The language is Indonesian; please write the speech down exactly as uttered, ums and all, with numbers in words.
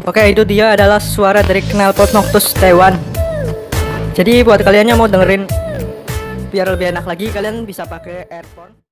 Oke, itu dia adalah suara dari knalpot Noctus Taiwan. Jadi buat kalian yang mau dengerin biar lebih enak lagi, kalian bisa pakai earphone.